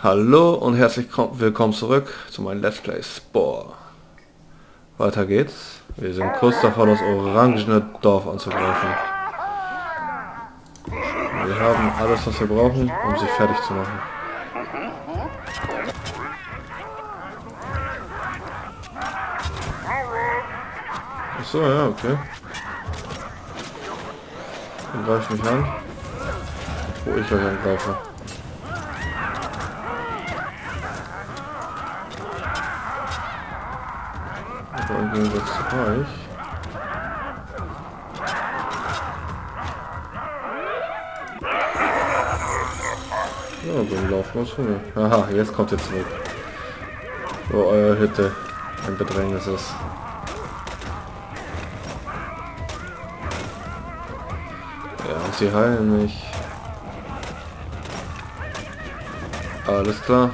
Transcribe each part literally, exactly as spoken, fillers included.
Hallo und herzlich willkommen zurück zu meinem Let's Play Spore. Weiter geht's. Wir sind kurz davor, das orangene Dorf anzugreifen. Wir haben alles, was wir brauchen, um sie fertig zu machen. Achso, ja, okay. Dann greif mich an. Wo ich euch angreife. Aber im Gegensatz zu euch. Ja, dann laufen wir schon. Aha, jetzt kommt ihr zurück. Wo eure Hütte ein Bedrängnis ist. Ja, und sie heilen mich. Alles klar.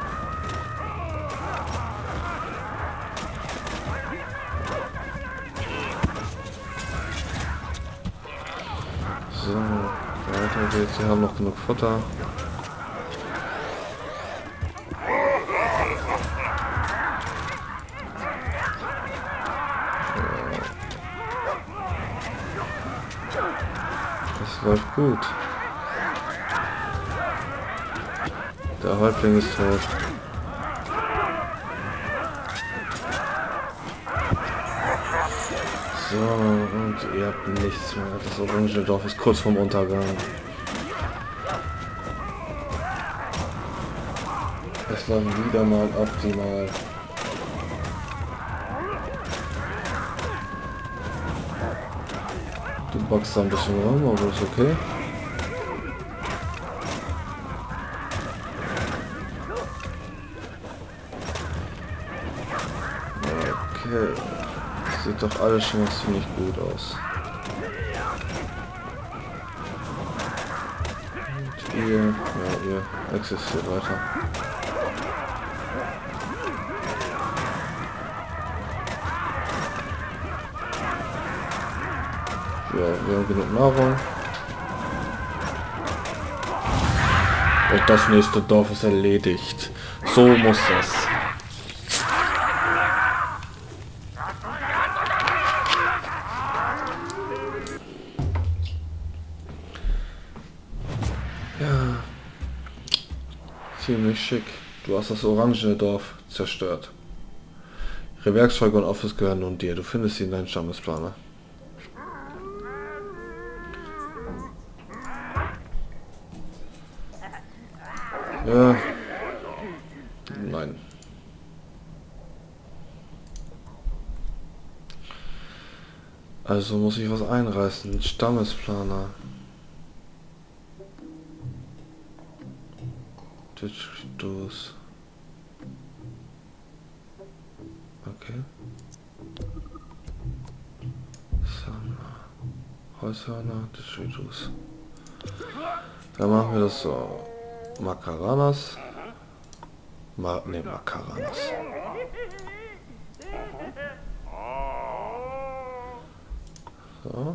So, weiter geht's. Wir haben noch genug Futter. Das läuft gut. Der Häuptling ist tot. So, und ihr habt nichts mehr. Das orange Dorf ist kurz vorm Untergang. Es war wieder mal optimal. Du boxst da ein bisschen rum, aber ist okay. Okay. Sieht doch alles schon mal ziemlich gut aus. Und ihr, ja, ihr existiert weiter. Ja, wir haben genug Nahrung. Und das nächste Dorf ist erledigt. So muss das. Ja, ziemlich schick. Du hast das orangene Dorf zerstört. Ihre Werkzeuge und Office gehören nun dir. Du findest sie in deinen Stammesplaner. Ja. Nein. Also muss ich was einreißen. Stammesplaner. Ditchdos. Okay. Sammler. Holzhörner, Ditchdos. Dann machen wir das so. Makaranas. Ma ne, Makaranas. So.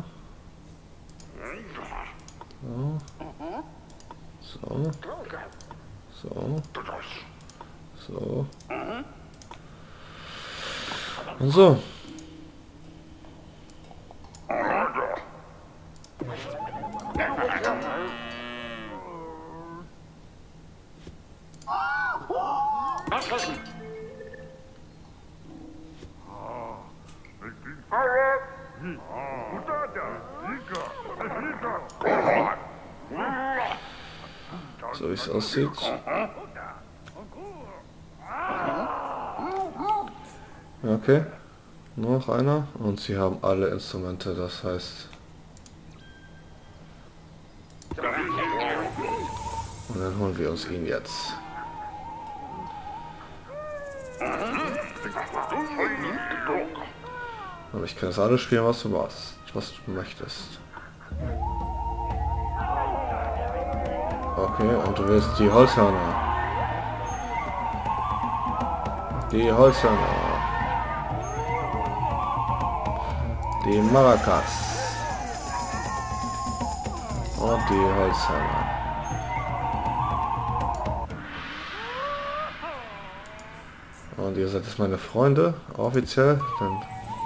So. So. So. So. Und so. So wie es aussieht. Okay, noch einer und sie haben alle Instrumente, das heißt. Und dann holen wir uns ihn jetzt. Aber ich kann das alles spielen, was du machst, was du möchtest. Okay, und du willst die Holzhörner. Die Holzhörner. Die Maracas. Und die Holzhörner. Und ihr seid jetzt meine Freunde, offiziell. Dann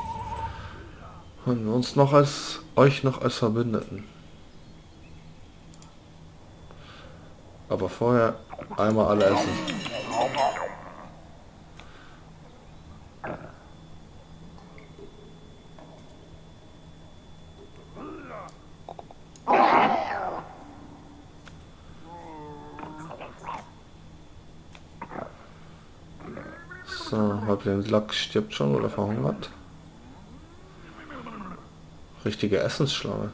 und uns noch als euch noch als Verbündeten. Aber vorher einmal alle essen. So, Häuptling Lack stirbt schon oder verhungert. Richtige Essensschlange.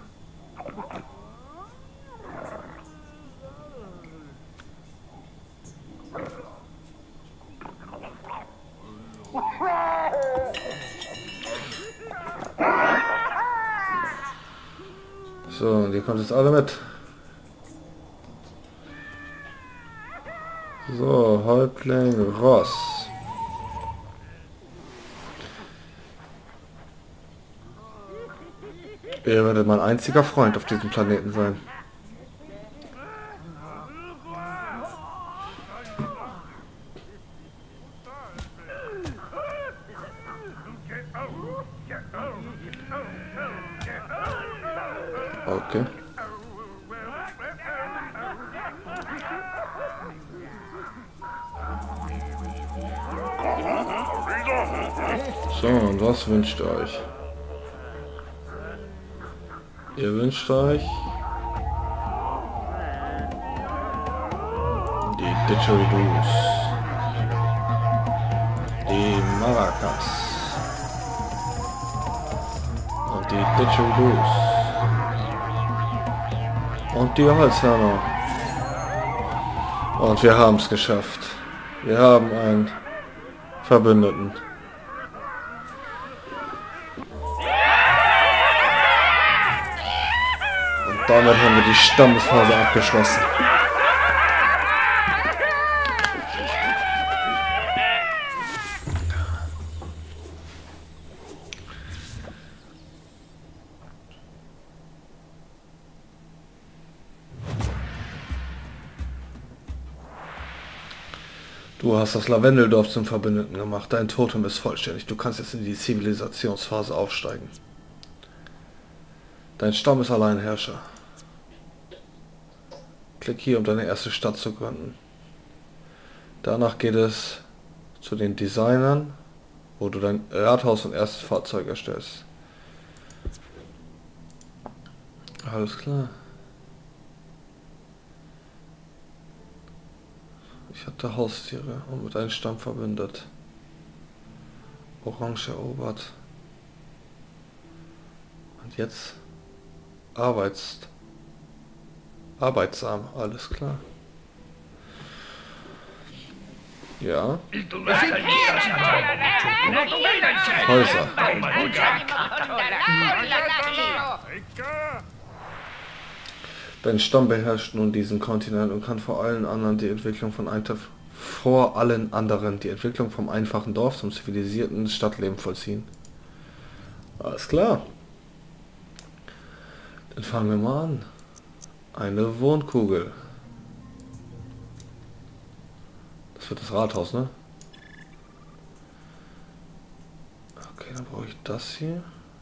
So, und ihr kommt jetzt alle mit. So, Häuptling Ross. Ihr werdet mein einziger Freund auf diesem Planeten sein. Okay. So, und was wünscht ihr euch? Ihr wünscht euch die Didgeridoos, die Maracas und die Didgeridoos und die Holzhörner. Und wir haben es geschafft. Wir haben einen Verbündeten. Damit haben wir die Stammesphase abgeschlossen. Du hast das Lavendeldorf zum Verbündeten gemacht. Dein Totem ist vollständig. Du kannst jetzt in die Zivilisationsphase aufsteigen. Dein Stamm ist Alleinherrscher. Klick hier, um deine erste Stadt zu gründen. Danach geht es zu den Designern, wo du dein Rathaus und erstes Fahrzeug erstellst. Alles klar. Ich hatte Haustiere und mit einem Stamm verbündet. Orange erobert. Und jetzt arbeitest. Arbeitsam, alles klar. Ja. Häuser. Dein Stamm beherrscht nun diesen Kontinent und kann vor allen anderen die Entwicklung von Eintopf vor allen anderen die Entwicklung vom einfachen Dorf zum zivilisierten Stadtleben vollziehen. Alles klar. Dann fangen wir mal an. Eine Wohnkugel. Das wird das Rathaus, ne? Okay, dann brauche ich das hier.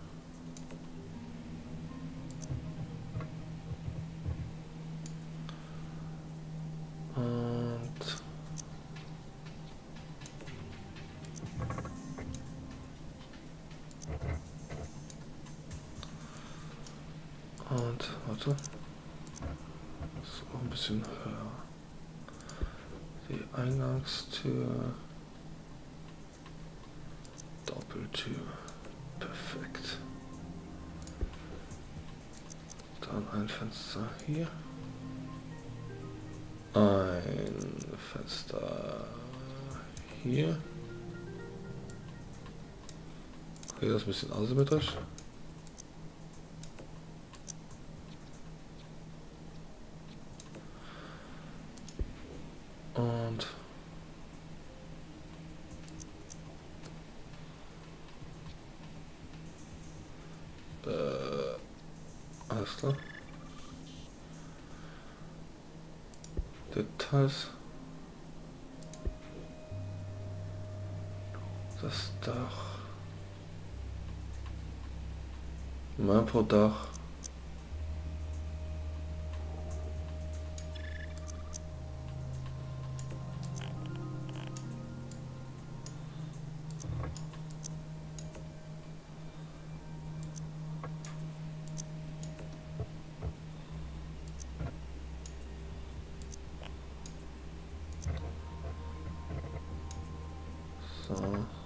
Und und warte. So ein bisschen höher. Die Eingangstür. Doppeltür. Perfekt. Dann ein Fenster hier. Ein Fenster hier. Okay, das ist ein bisschen asymmetrisch. Und äh, alles klar. Details. Das Dach. Mapo-Dach. So.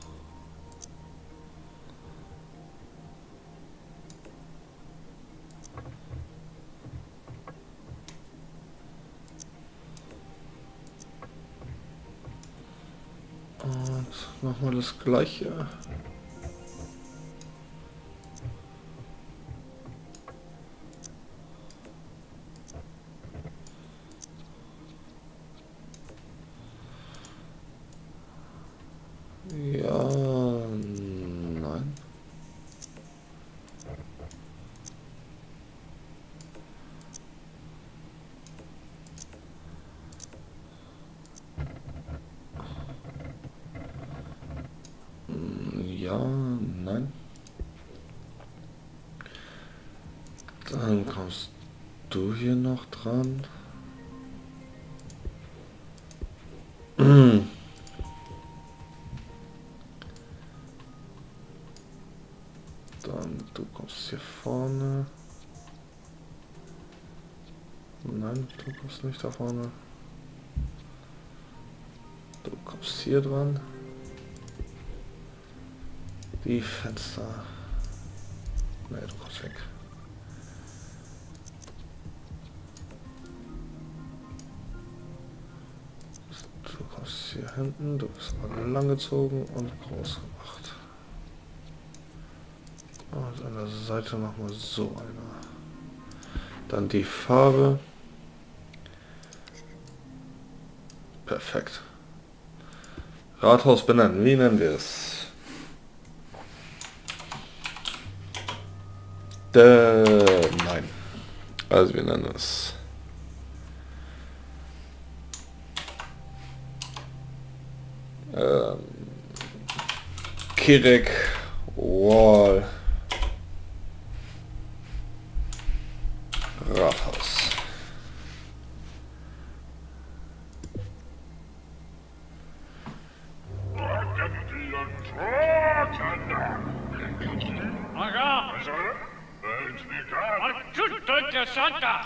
Und nochmal das gleiche. Ja, nein. Ja, nein. Dann kommst du hier noch dran. Dann du kommst hier vorne. Nein, du kommst nicht da vorne. Du kommst hier dran. Die Fenster. Ne, du kommst weg. Du kommst hier hinten, du bist langgezogen und groß gemacht. Und an der Seite machen wir so eine. Dann die Farbe. Perfekt. Rathaus benennen. Wie nennen wir es? Dä nein. Also wir nennen es ähm, Kirek Wall Rathaus. Interessanter.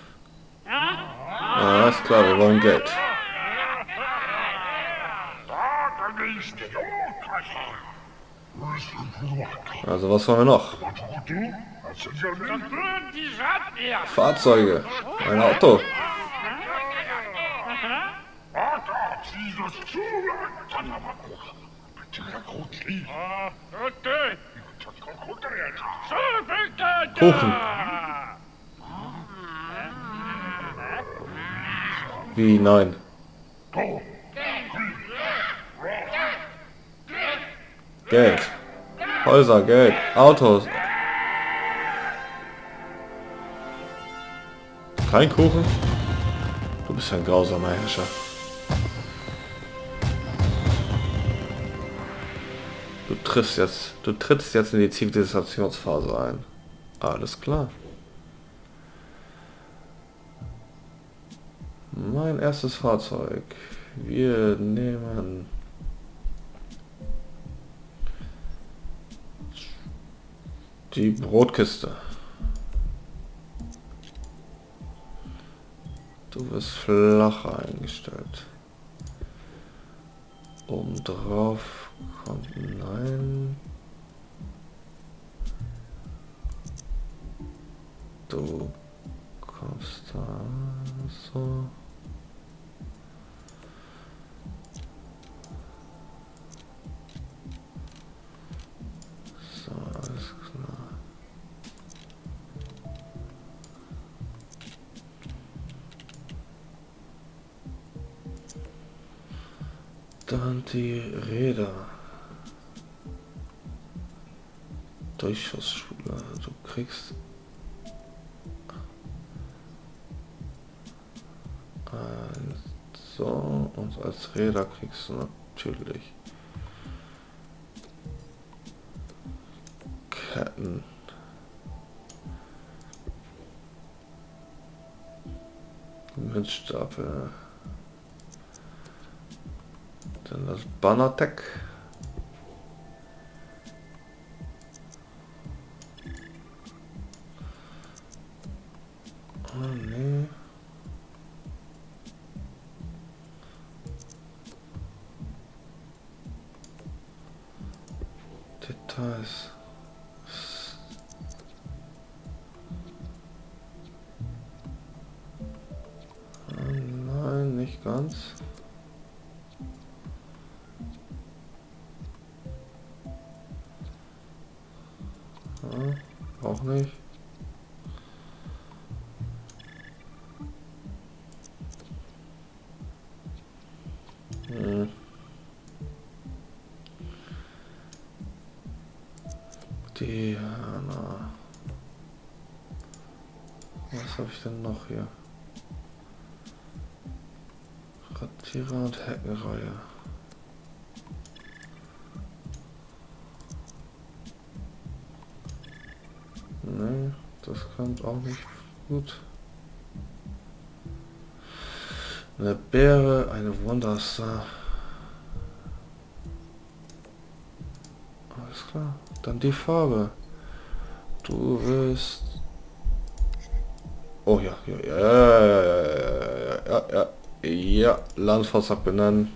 Ja, ist klar, wir wollen Geld. Also was wollen wir noch? Fahrzeuge. Ein Auto. Kuchen. Wie nein? Geld. Häuser, Geld, Autos. Kein Kuchen? Du bist ein grausamer Herrscher. Du triffst jetzt, du trittst jetzt in die Zivilisationsphase ein. Alles klar. Mein erstes Fahrzeug. Wir nehmen die Brotkiste. Du wirst flacher eingestellt. Oben drauf kommt nein. Du kommst da so. So, alles klar. Dann die Räder. Durchschussschule. Du kriegst ein so und als Räder kriegst du natürlich hätten. Münzstapel. Dann das Bannertech. Oh nee. Details. Nein, nicht ganz. Ja, auch nicht. Hm. Die, na. Was habe ich denn noch hier? Ratierer und Heckenreihe. Nee, das kommt auch nicht gut. Eine Beere, eine Wonderstar. Alles klar. Dann die Farbe. Du willst... Oh ja, ja, ja, ja, ja, ja, ja, ja, ja, Landfahrzeug benennen.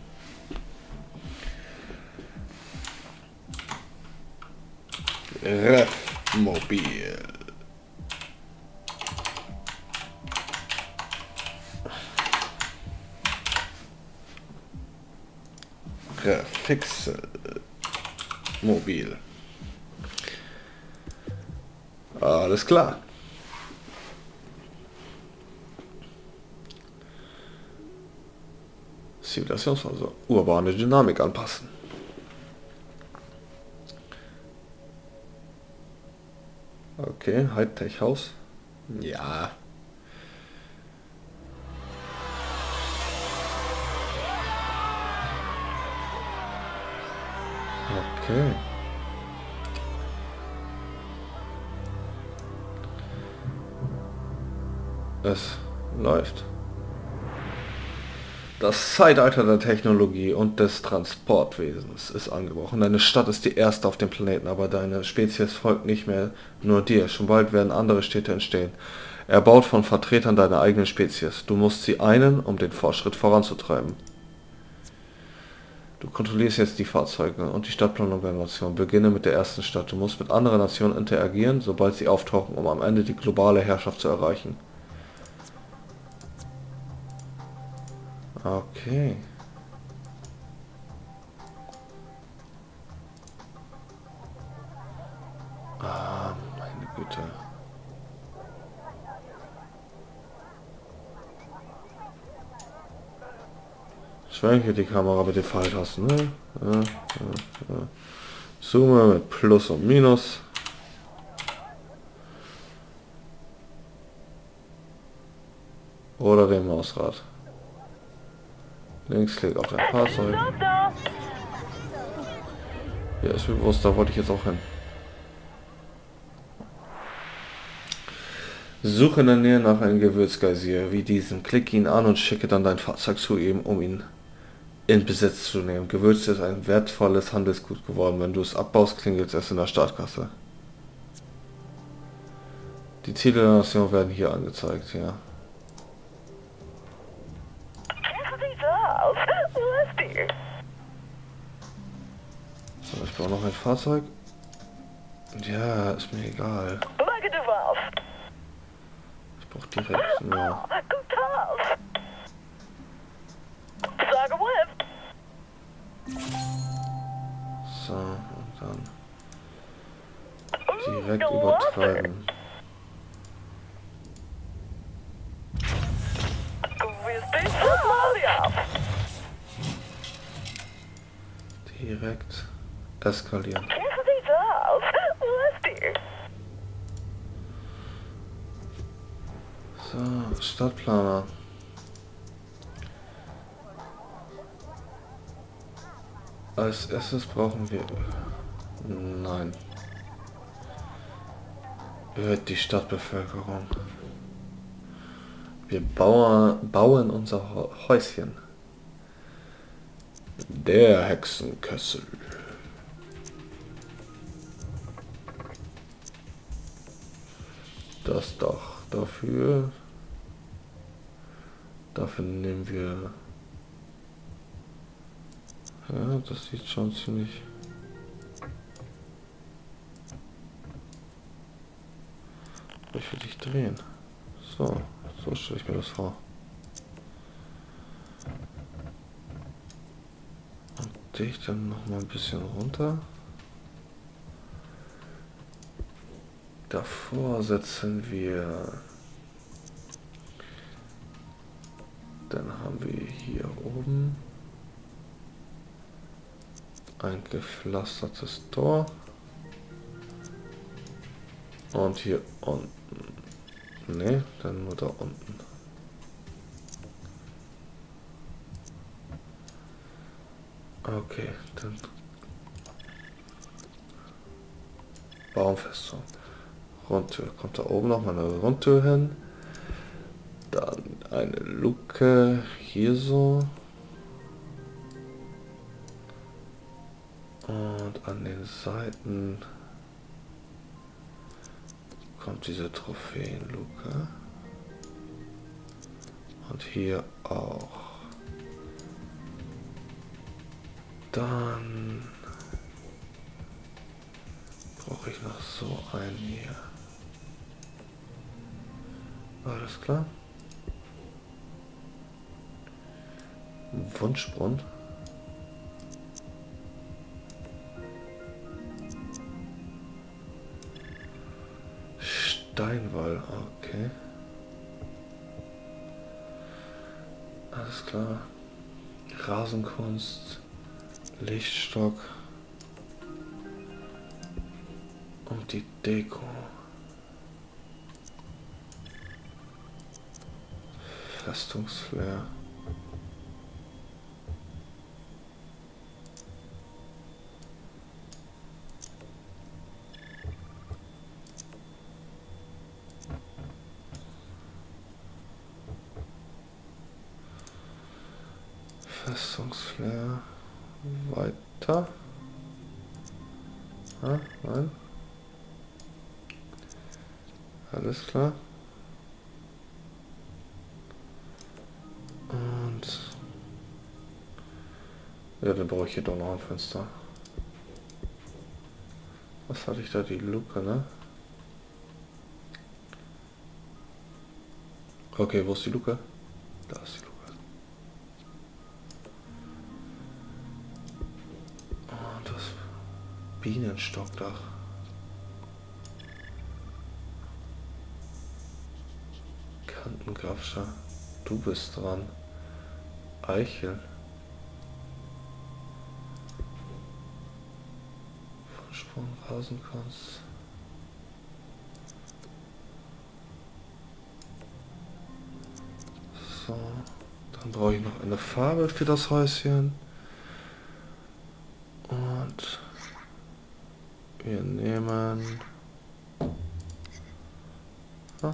Refmobil. Refixel. Mobil. Alles klar. Zivilisationsphase. Urbane Dynamik anpassen. Okay, Hightech-Haus. Ja. Okay. Es läuft. Das Zeitalter der Technologie und des Transportwesens ist angebrochen. Deine Stadt ist die erste auf dem Planeten, aber deine Spezies folgt nicht mehr nur dir. Schon bald werden andere Städte entstehen, erbaut von Vertretern deiner eigenen Spezies. Du musst sie einen, um den Fortschritt voranzutreiben. Du kontrollierst jetzt die Fahrzeuge und die Stadtplanung der Nation. Beginne mit der ersten Stadt. Du musst mit anderen Nationen interagieren, sobald sie auftauchen, um am Ende die globale Herrschaft zu erreichen. Okay. Ah, meine Güte. Schwenke die Kamera mit den Pfeiltasten, ne? Ja, ja, ja. Zoome mit Plus und Minus. Oder dem Mausrad. Linksklick auf dein Fahrzeug. Ja, ist mir bewusst, da wollte ich jetzt auch hin. Suche in der Nähe nach einem Gewürzgeysir wie diesem. Klicke ihn an und schicke dann dein Fahrzeug zu ihm, um ihn in Besitz zu nehmen. Gewürze ist ein wertvolles Handelsgut geworden. Wenn du es abbaust, klingelt es in der Startkasse. Die Ziele der Nation werden hier angezeigt, ja. So, ich brauche noch ein Fahrzeug. Ja, ist mir egal. Ich brauche direkt mehr. So, und dann direkt übertreiben. Direkt eskalieren. So, Stadtplaner. Als erstes brauchen wir... Nein. Wird die Stadtbevölkerung. Wir bauen, bauen unser Häuschen. Der Hexenkessel. Das Dach dafür. Dafür nehmen wir... Ja, das sieht schon ziemlich... Ich will dich drehen. So, so stelle ich mir das vor. Und dich dann noch mal ein bisschen runter. Davor setzen wir... Dann haben wir hier oben ein gepflastertes Tor. Und hier unten. Ne, dann nur da unten. Okay, dann Baumfestung. Rundtür. Kommt da oben noch mal eine Rundtür hin. Dann eine Luke hier so. Und an den Seiten kommt diese Trophäenluke. Und hier auch. Dann brauche ich noch so einen hier. Alles klar. Wunschbrunnen. Steinwall, okay. Alles klar. Rasenkunst, Lichtstock und die Deko. Festungsflair. Festungsflair. Weiter. Ah, nein. Alles klar. Und ja, dann brauche ich hier doch noch ein Fenster. Was hatte ich da? Die Luke, ne? Okay, wo ist die Luke? Da ist die Luke. Und das Bienenstockdach. Kantengrafscher. Du bist dran. Eichel. Von Sprung Rasenkunst. So. Dann brauche ich noch eine Farbe für das Häuschen. Und wir nehmen... Ah.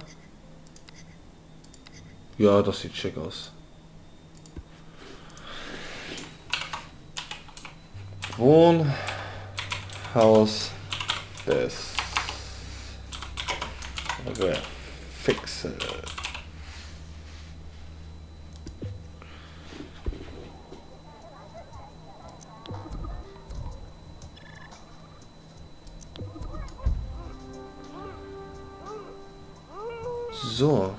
Ja, das sieht schick aus. Wohnhaus des Fixel. So.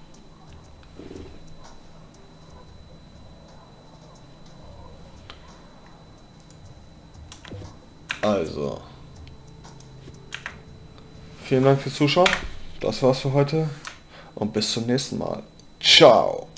Also. Vielen Dank fürs Zuschauen. Das war's für heute. Und bis zum nächsten Mal. Ciao.